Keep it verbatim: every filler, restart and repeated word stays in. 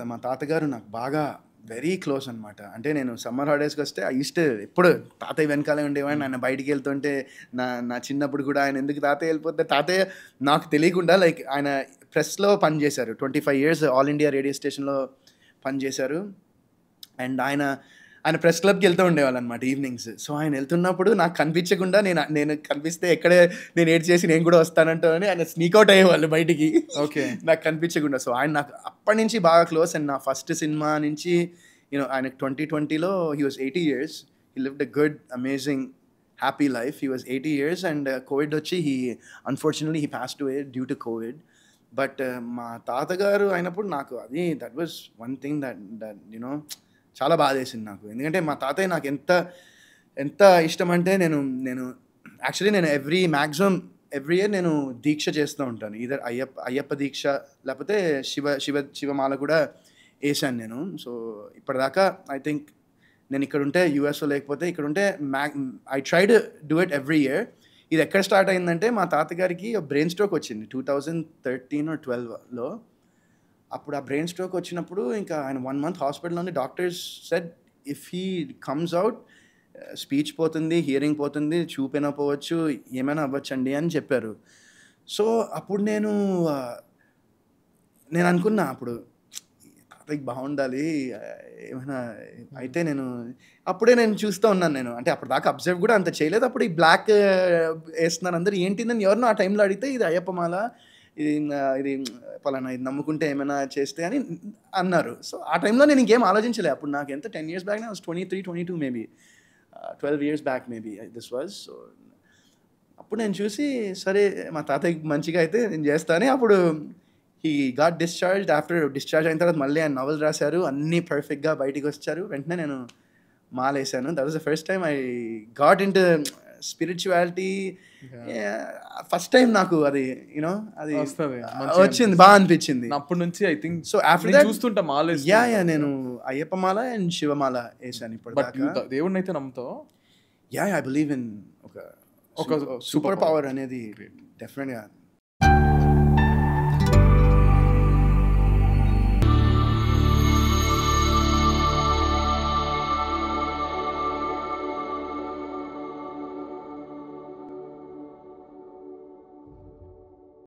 మా తాతగారు నాకు బాగా వెరీ క్లోజ్ అనమాట. అంటే నేను సమ్మర్ హాలిడేస్‌కి వస్తే ఐ యూజ్డ్ టు ఎప్పుడు తాతయ్య వెనకాలే ఉండేవాడిని. ఆయన బయటికి వెళ్తుంటే నా నా చిన్నప్పుడు కూడా ఆయన ఎందుకు తాతయ్య వెళ్ళిపోతే తాతయ్య నాకు తెలియకుండా లైక్ ఆయన ప్రెస్‌లో పనిచేశారు. Twenty five years All India Radio స్టేషన్‌లో పనిచేశారు. అండ్ ఆయన ఆయన ప్రెస్ క్లబ్‌కి వెళ్తూ ఉండేవాళ్ళనమాట ఈవినింగ్స్. సో, ఆయన వెళ్తున్నప్పుడు నాకు కనిపించకుండా నేను నేను కనిపిస్తే ఎక్కడే నేను ఏడ్చేసి నేను కూడా వస్తానంటూ అని ఆయన స్నీక్ ఔట్ అయ్యేవాళ్ళు బయటికి. ఓకే. నాకు కనిపించకుండా. సో, ఆయన నాకు అప్పటి నుంచి బాగా క్లోజ్. అండ్ నా ఫస్ట్ సినిమా నుంచి యూనో ఆయనకు ట్వంటీ ట్వంటీలో he was eighty years. He lived a good amazing happy life. He was eighty years and Covid వచ్చి he unfortunately he passed away due to Covid. But మా తాతగారు అయినప్పుడు నాకు అది that was one thing that that you know చాలా బాధేసింది నాకు. ఎందుకంటే మా తాతయ్య నాకు ఎంత ఎంత ఇష్టమంటే నేను నేను యాక్చువల్లీ నేను ఎవ్రీ మ్యాక్సిమం ఎవ్రీ ఇయర్ నేను దీక్ష చేస్తూ ఉంటాను. ఈదర్ అయ్యప్ప అయ్యప్ప దీక్ష లేకపోతే శివ శివ శివమాల కూడా వేసాను నేను. సో ఇప్పటిదాకా ఐ థింక్ నేను ఇక్కడ ఉంటే యూఎస్‌లో లేకపోతే ఇక్కడ ఉంటే max I try to do it every year. ఇది ఎక్కడ స్టార్ట్ అయిందంటే మా తాతగారికి బ్రెయిన్ స్ట్రోక్ వచ్చింది టూ థౌజండ్ థర్టీన్ ఆర్ ట్వెల్వ్‌లో. అప్పుడు ఆ బ్రెయిన్ స్ట్రోక్ వచ్చినప్పుడు ఇంకా ఆయన వన్ మంత్ హాస్పిటల్‌లోనే doctors said if he comes out speech పోతుంది, హియరింగ్ పోతుంది, చూపైనా పోవచ్చు, ఏమైనా అవ్వచ్చండి అని చెప్పారు. సో అప్పుడు నేను నేను అనుకున్నా అప్పుడు తాతయ్యకి బాగుండాలి ఏమైనా అయితే నేను అప్పుడే నేను చూస్తూ ఉన్నాను నేను. అంటే అప్పటిదాకా అబ్జర్వ్ కూడా అంత చేయలేదు. అప్పుడు ఈ బ్లాక్ వేస్తున్నారు అందరూ ఏంటిందని ఎవరినో ఆ టైంలో అడిగితే ఇది అయ్యప్పమాల, ఇది ఇది పలానా ఇది నమ్ముకుంటే ఏమైనా చేస్తే అని అన్నారు. సో ఆ టైంలో నేను ఇంకేం ఆలోచించలే. అప్పుడు నాకు ఎంత ten years back was twenty three twenty two maybe twelve years back maybe this was. So అప్పుడు నేను చూసి సరే మా తాతయ్యకి మంచిగా అయితే నేను చేస్తాను. అప్పుడు he got discharged. After discharge అయిన తర్వాత మళ్ళీ ఆయన నవల్ రాశారు, అన్నీ పర్ఫెక్ట్గా బయటికి వచ్చారు. వెంటనే నేను మాలేసాను. That was the first time I got in to spirituality. First time నాకు అది యూనో అది వచ్చింది, బాగా అనిపించింది అప్పటి నుంచి. ఐ థింక్ సో ఆఫ్టర్ చూస్తుంటా మాల. యా యా నేను అయ్యప్పమాల అండ్ శివమాల వేసాను ఇప్పుడు. దేవుడిని అయితే నమ్ముతావు? యా ఐ బిలీవ్ ఇన్ ఒక ఒక సూపర్ పవర్ అనేది డెఫినెట్గా